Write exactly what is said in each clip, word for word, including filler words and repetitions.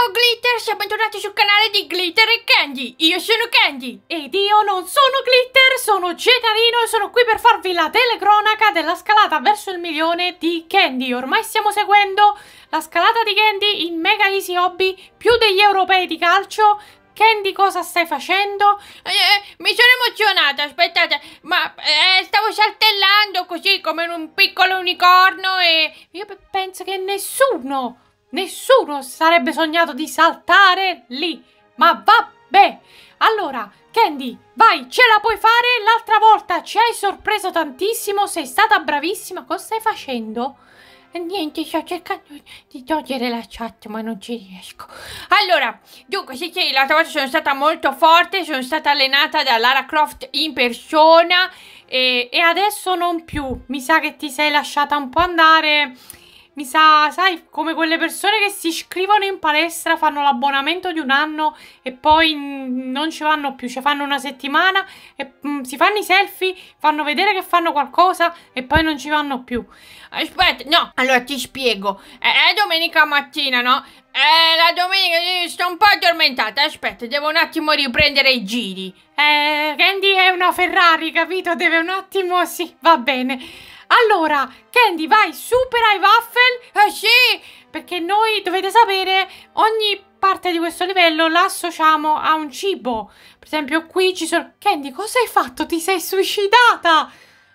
Ciao Glitters e bentornati sul canale di Glitter e Candy. Io sono Candy. Ed io non sono Glitter, sono Gennarino e sono qui per farvi la telecronaca della scalata verso il milione di Candy. Ormai stiamo seguendo la scalata di Candy in Mega Easy Hobby, più degli europei di calcio. Candy, cosa stai facendo? Eh, mi sono emozionata, aspettate, ma eh, stavo saltellando così come un piccolo unicorno e... Io penso che nessuno... Nessuno sarebbe sognato di saltare lì, ma vabbè. Allora, Candy, vai, ce la puoi fare. L'altra volta ci hai sorpreso tantissimo, sei stata bravissima. Cosa stai facendo? E niente, sto cercando di togliere la chat, ma non ci riesco. Allora, dunque, sì, sì, l'altra volta sono stata molto forte, sono stata allenata da Lara Croft in persona e, e adesso non più. Mi sa che ti sei lasciata un po' andare... Mi sa, sai, come quelle persone che si iscrivono in palestra, fanno l'abbonamento di un anno e poi non ci vanno più, ci fanno una settimana e mm, si fanno i selfie, fanno vedere che fanno qualcosa e poi non ci vanno più. Aspetta, no, allora ti spiego. È, è domenica mattina, no? È la domenica, io sto un po' addormentata, aspetta, devo un attimo riprendere i giri. Eh, Candy è una Ferrari, capito? Deve un attimo, sì, va bene. Allora, Candy, vai, supera i waffle. Eh sì, perché noi, dovete sapere, ogni parte di questo livello la associamo a un cibo. Per esempio, qui ci sono... Candy, cosa hai fatto? Ti sei suicidata?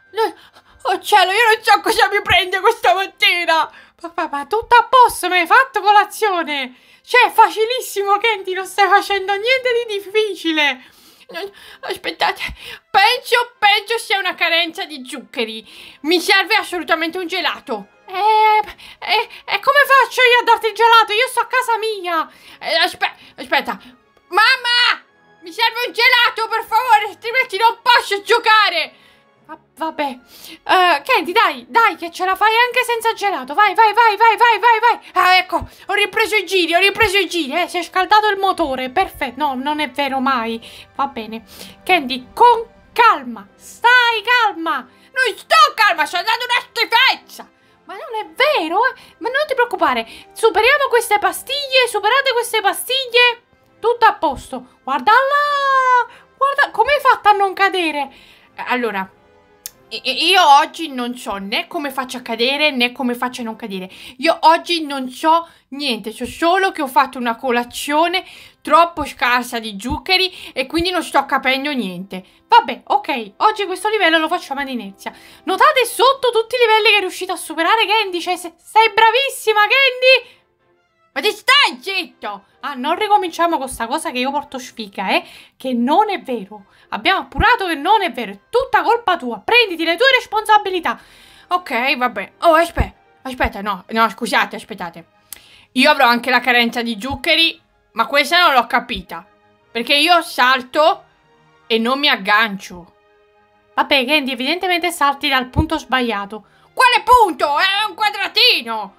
Oh cielo, io non so cosa mi prende questa mattina. Papà, tutto a posto, mi hai fatto colazione. Cioè, è facilissimo, Candy, non stai facendo niente di difficile. Aspettate, penso, penso sia una carenza di zuccheri. Mi serve assolutamente un gelato. E eh, eh, eh, come faccio io a darti il gelato? Io sto a casa mia. Eh, aspetta, aspetta. Mamma, mi serve un gelato, per favore, altrimenti non posso giocare. Ah, vabbè, uh, Candy, dai, dai, che ce la fai anche senza gelato. Vai, vai, vai, vai, vai, vai, vai. Ah, ecco, ho ripreso i giri, ho ripreso i giri. Eh, si è scaldato il motore, perfetto. No, non è vero mai. Va bene. Candy, con calma, stai calma. Non sto calma, sto dando una schifezza. Ma non è vero, eh? Ma non ti preoccupare. Superiamo queste pastiglie, superate queste pastiglie. Tutto a posto. Guarda là, guarda, come hai fatto a non cadere? Allora... Io oggi non so né come faccio a cadere né come faccio a non cadere. Io oggi non so niente, so solo che ho fatto una colazione troppo scarsa di zuccheri e quindi non sto capendo niente. Vabbè, ok, oggi questo livello lo facciamo ad inerzia. Notate sotto tutti i livelli che è riuscito a superare Candy, cioè sei bravissima Candy! Ma ti stai zitto! Ah, non ricominciamo con sta cosa che io porto sfiga, eh? Che non è vero. Abbiamo appurato che non è vero. È tutta colpa tua. Prenditi le tue responsabilità. Ok, vabbè. Oh, aspetta. Aspetta, no. No, scusate, aspettate. Io avrò anche la carenza di zuccheri, ma questa non l'ho capita. Perché io salto e non mi aggancio. Vabbè, Candy, evidentemente salti dal punto sbagliato. Quale punto? È un quadratino.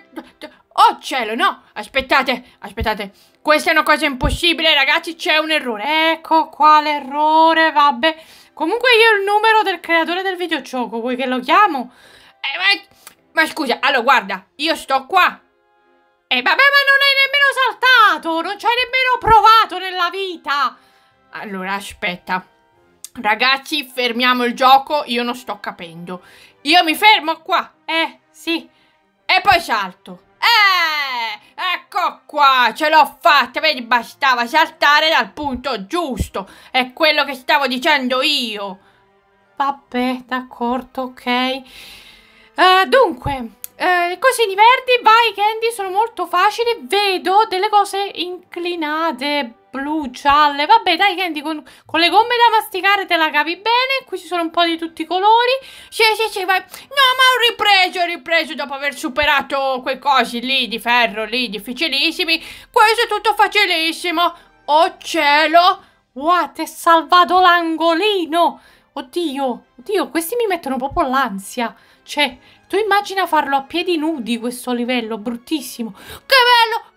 Oh cielo, no, aspettate, aspettate, questa è una cosa impossibile ragazzi, c'è un errore. Ecco qua l'errore, vabbè. Comunque io ho il numero del creatore del videogioco, vuoi che lo chiamo? Eh, ma, ma scusa, allora guarda, io sto qua. Eh vabbè, ma non hai nemmeno saltato, non ci hai nemmeno provato nella vita. Allora aspetta, ragazzi fermiamo il gioco, io non sto capendo. Io mi fermo qua, eh sì, e poi salto. Eh, ecco qua, ce l'ho fatta, vedi, bastava saltare dal punto giusto, è quello che stavo dicendo io. Vabbè, d'accordo, ok. Uh, dunque, uh, cose in verdi, vai Candy, sono molto facili, vedo delle cose inclinate, blu, gialle, vabbè dai Candy, con, con le gomme da masticare te la cavi bene, qui ci sono un po' di tutti i colori, sì sì sì, vai, no ma ho ripreso, ho ripreso dopo aver superato quei cosi lì di ferro, lì difficilissimi, questo è tutto facilissimo, oh cielo, wow, ti è salvato l'angolino, oddio, oddio, questi mi mettono proprio l'ansia, cioè, tu immagina farlo a piedi nudi questo livello, bruttissimo, che bello,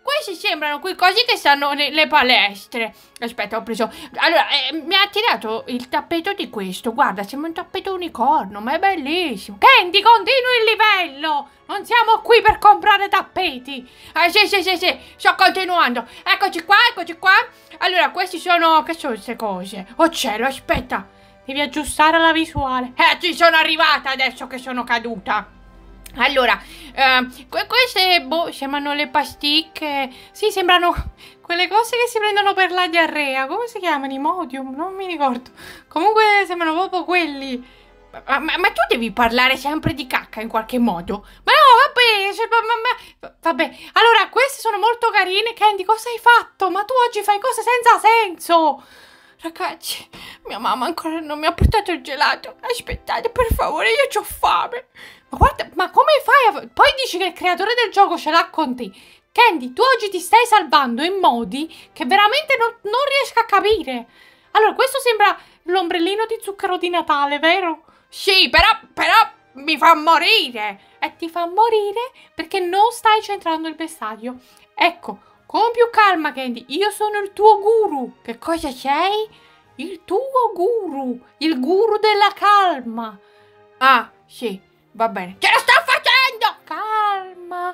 questi sembrano quei cosi che stanno nelle palestre. Aspetta, ho preso... Allora, eh, mi ha tirato il tappeto di questo. Guarda, sembra un tappeto unicorno, ma è bellissimo. Candy, continui il livello. Non siamo qui per comprare tappeti. Ah, sì, sì, sì, sì, sto continuando. Eccoci qua, eccoci qua. Allora, questi sono... Che sono queste cose? Oh cielo, aspetta. Devi aggiustare la visuale. Eh, ci sono arrivata adesso che sono caduta. Allora, eh, que queste, boh, sembrano le pasticche. Sì, sembrano quelle cose che si prendono per la diarrea. Come si chiamano? Imodium? Non mi ricordo. Comunque sembrano proprio quelli. Ma, ma, ma tu devi parlare sempre di cacca in qualche modo. Ma no, vabbè, cioè, ma, ma, vabbè. Allora, queste sono molto carine. Candy, cosa hai fatto? Ma tu oggi fai cose senza senso. Ragazzi, mia mamma ancora non mi ha portato il gelato. Aspettate, per favore, io c'ho fame. Ma guarda, ma come fai a... Poi dici che il creatore del gioco ce l'ha con te. Candy, tu oggi ti stai salvando in modi che veramente non, non riesco a capire. Allora, questo sembra l'ombrellino di zucchero di Natale, vero? Sì, però, però mi fa morire. E ti fa morire perché non stai centrando il bersaglio. Ecco, con più calma, Candy, io sono il tuo guru. Che cosa sei? Il tuo guru, il guru della calma. Ah, sì. Va bene. Ce la sto facendo! Calma,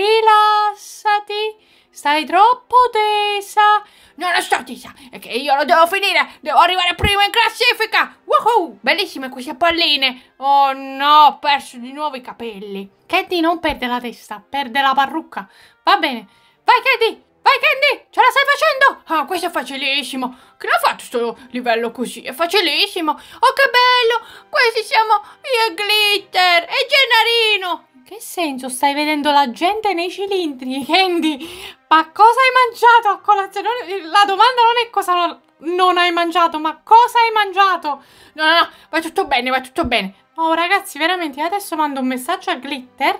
rilassati. Stai troppo tesa. No, non sto tesa. È che io lo devo finire. Devo arrivare prima in classifica. Woohoo! Bellissime queste palline. Oh no, ho perso di nuovo i capelli. Candy non perde la testa, perde la parrucca. Va bene. Vai, Candy. Vai, Candy. Ce la stai facendo? Ah, questo è facilissimo. Che l'ha fatto sto livello così? È facilissimo. Oh, che bello. Questi siamo io e Glitter e Gennarino. In che senso stai vedendo la gente nei cilindri, Candy? Ma cosa hai mangiato a colazione? La domanda non è cosa non, non hai mangiato, ma cosa hai mangiato? No, no, no, va tutto bene, va tutto bene. Oh, ragazzi, veramente, adesso mando un messaggio a Glitter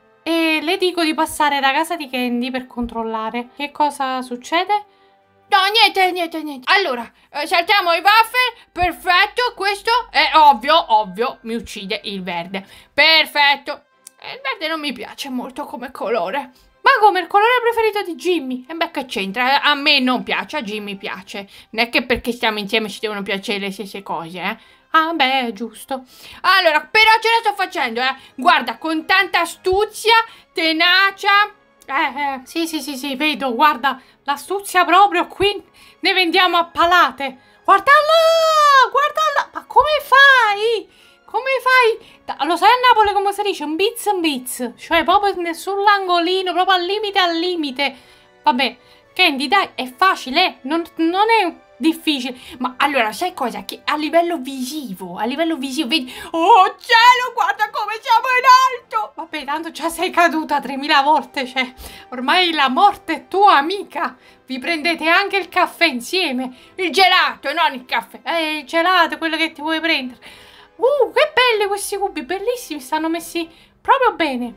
e le dico di passare da casa di Candy per controllare. Che cosa succede? No, niente, niente, niente. Allora, eh, saltiamo i waffle. Perfetto, questo è ovvio, ovvio, mi uccide il verde. Perfetto. Il verde non mi piace molto come colore. Ma come, il colore preferito di Jimmy? E beh, che c'entra? A me non piace, a Jimmy piace. Non è che perché stiamo insieme ci devono piacere le stesse cose, eh. Ah, beh, giusto. Allora, però ce la sto facendo, eh. Guarda, con tanta astuzia, tenacia. Eh, eh, sì, sì, sì, sì, vedo, guarda, l'astuzia proprio qui ne vendiamo a palate. Guarda là, guarda là, ma come fai? Come fai? Lo sai a Napoli come si dice? Un bits and bits, cioè proprio sull'angolino, proprio al limite al limite. Vabbè, Candy, dai, è facile, non, non è difficile. Ma allora, sai cosa? Che a livello visivo, a livello visivo, vedi... Oh cielo, guarda come siamo in alto! Vabbè, tanto già sei caduta tremila volte, cioè, ormai la morte è tua amica. Vi prendete anche il caffè insieme. Il gelato, non il caffè. Eh, il gelato, quello che ti vuoi prendere. Uh, che belli questi cubi, bellissimi, stanno messi proprio bene.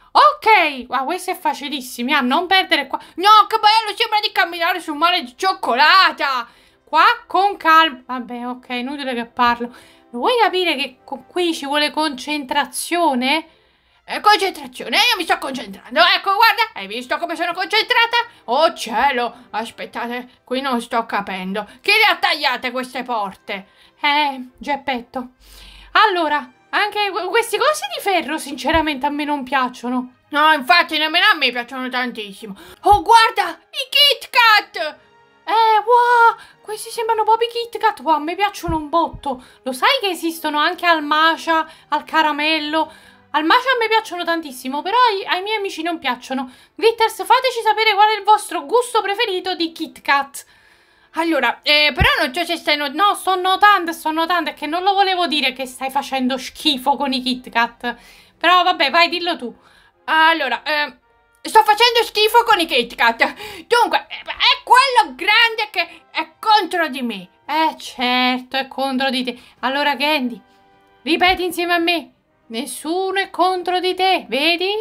Ok, wow, questo è facilissimo, ah, non perdere qua. No, che bello, sembra di camminare su un mare di cioccolata. Qua con calma. Vabbè, ok, inutile che parlo. Lo vuoi capire che con qui ci vuole concentrazione? Eh, concentrazione, io mi sto concentrando. Ecco, guarda, hai visto come sono concentrata? Oh cielo, aspettate, qui non sto capendo. Chi le ha tagliate queste porte? Eh, Geppetto. Allora, anche questi cosi di ferro sinceramente a me non piacciono. No, infatti nemmeno a me piacciono tantissimo. Oh, guarda, i Kit Kat! Eh, wow, questi sembrano proprio i Kit Kat. Wow, a me piacciono un botto. Lo sai che esistono anche al matcha, al caramello? Al matcha a me piacciono tantissimo, però ai, ai miei amici non piacciono. Glitters, fateci sapere qual è il vostro gusto preferito di Kit Kat. Allora, eh, però non so se stai notando... No, sto notando, sto notando, è che non lo volevo dire che stai facendo schifo con i Kit Kat. Però vabbè, vai, dillo tu. Allora, eh, sto facendo schifo con i Kit Kat. Dunque, è quello grande che è contro di me. Eh, certo, è contro di te. Allora, Candy, ripeti insieme a me. Nessuno è contro di te, vedi?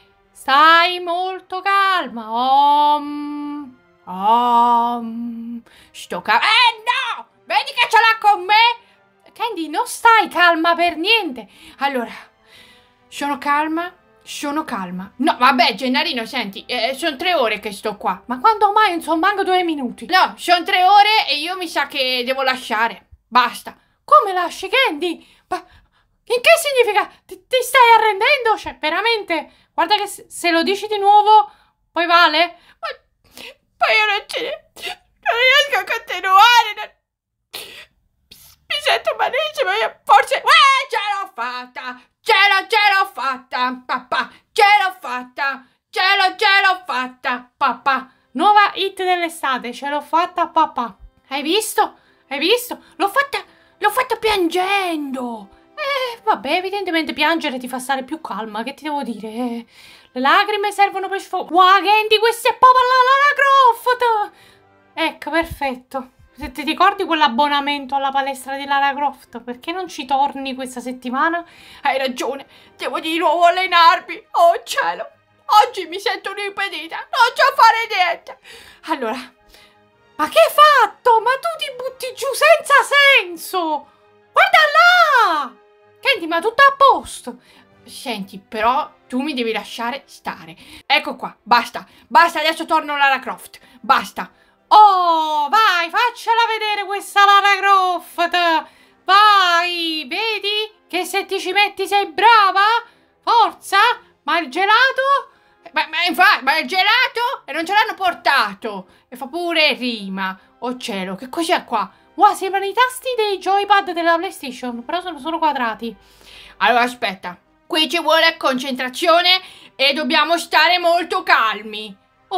Stai molto calma. Om... Um, sto calma. Eh no! Vedi che ce l'ha con me? Candy, non stai calma per niente. Allora, sono calma Sono calma. No, vabbè, Gennarino, senti, eh, sono tre ore che sto qua. Ma quando mai? Non sono manco due minuti. No, sono tre ore e io mi sa che devo lasciare. Basta. Come lasci, Candy? Ma in che significa? Ti, ti stai arrendendo? Cioè, veramente? Guarda che se, se lo dici di nuovo, poi vale? Ma poi io non ce non riesco a continuare. Non... Mi sento malissimo, io forse... Eh, ce l'ho fatta! Ce l'ho, ce l'ho fatta, papà! Ce l'ho fatta! Ce l'ho, ce l'ho fatta, papà! Nuova hit dell'estate, ce l'ho fatta, papà! Hai visto? Hai visto? L'ho fatta, l'ho fatta piangendo! Eh, vabbè, evidentemente piangere ti fa stare più calma, che ti devo dire? Le lacrime servono per sfogare. Wow, Candy, questa è proprio la Lara Croft! Ecco, perfetto. Se ti ricordi quell'abbonamento alla palestra di Lara Croft, perché non ci torni questa settimana? Hai ragione, devo di nuovo allenarmi. Oh cielo, oggi mi sento un'impedita, non so fare niente. Allora, ma che hai fatto? Ma tu ti butti giù senza senso! Guarda là! Candy, ma tutto a posto? Senti, però tu mi devi lasciare stare. Ecco qua, basta, basta, adesso torno Lara Croft, basta. Oh, vai, faccela vedere questa Lara Croft. Vai, vedi che se ti ci metti sei brava? Forza, ma il gelato? Ma, ma infatti, ma il gelato? E non ce l'hanno portato. E fa pure rima. Oh cielo, che cos'è qua? Wow, sembrano i tasti dei joypad della PlayStation, però sono solo quadrati. Allora, aspetta. Qui ci vuole concentrazione e dobbiamo stare molto calmi.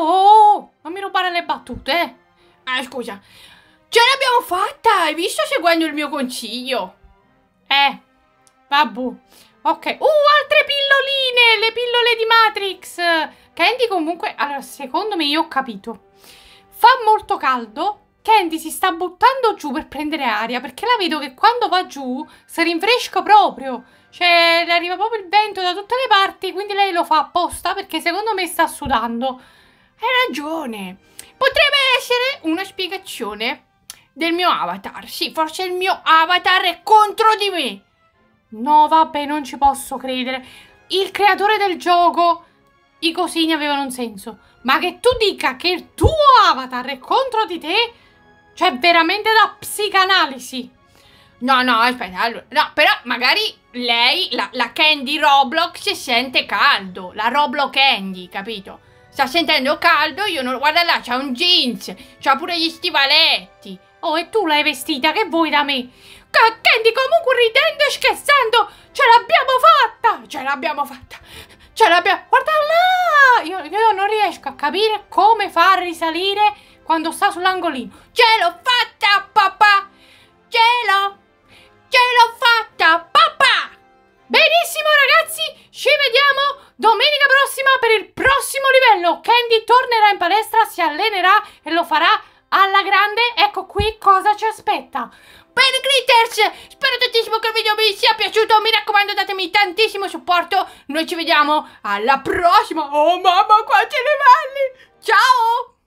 Oh, non mi rubare le battute, eh. Ah, scusa. Ce l'abbiamo fatta, hai visto, seguendo il mio consiglio? Eh, vabbè. Ok. Uh, altre pilloline, le pillole di Matrix. Candy comunque, allora, secondo me io ho capito. Fa molto caldo. Candy si sta buttando giù per prendere aria, perché la vedo che quando va giù si rinfresca proprio. Cioè, le arriva proprio il vento da tutte le parti, quindi lei lo fa apposta perché secondo me sta sudando. Hai ragione. Potrebbe essere una spiegazione del mio avatar. Sì, forse il mio avatar è contro di me. No, vabbè, non ci posso credere. Il creatore del gioco, i cosini avevano un senso. Ma che tu dica che il tuo avatar è contro di te, cioè veramente da psicanalisi. No, no, aspetta, allora, no, però magari lei, la, la Candy Roblox, sente caldo. La Roblox Candy, capito? Sta sentendo caldo, io non... Guarda là, c'ha un jeans, c'ha pure gli stivaletti. Oh, e tu l'hai vestita, che vuoi da me? Candy, comunque ridendo e scherzando, ce l'abbiamo fatta! Ce l'abbiamo fatta! Ce l'abbiamo... Guarda là! Io, io non riesco a capire come fa a risalire quando sta sull'angolino. Ce l'ho fatta, papà! Ce l'ho! Ce l'ho fatta, papà! Benissimo, ragazzi, ci vediamo domenica prossima per il prossimo livello. Candy tornerà in palestra, si allenerà e lo farà alla grande. Ecco qui cosa ci aspetta. Bene, Critters, spero tantissimo che il video vi sia piaciuto. Mi raccomando, datemi tantissimo supporto. Noi ci vediamo alla prossima. Oh mamma, quanti livelli! Ciao!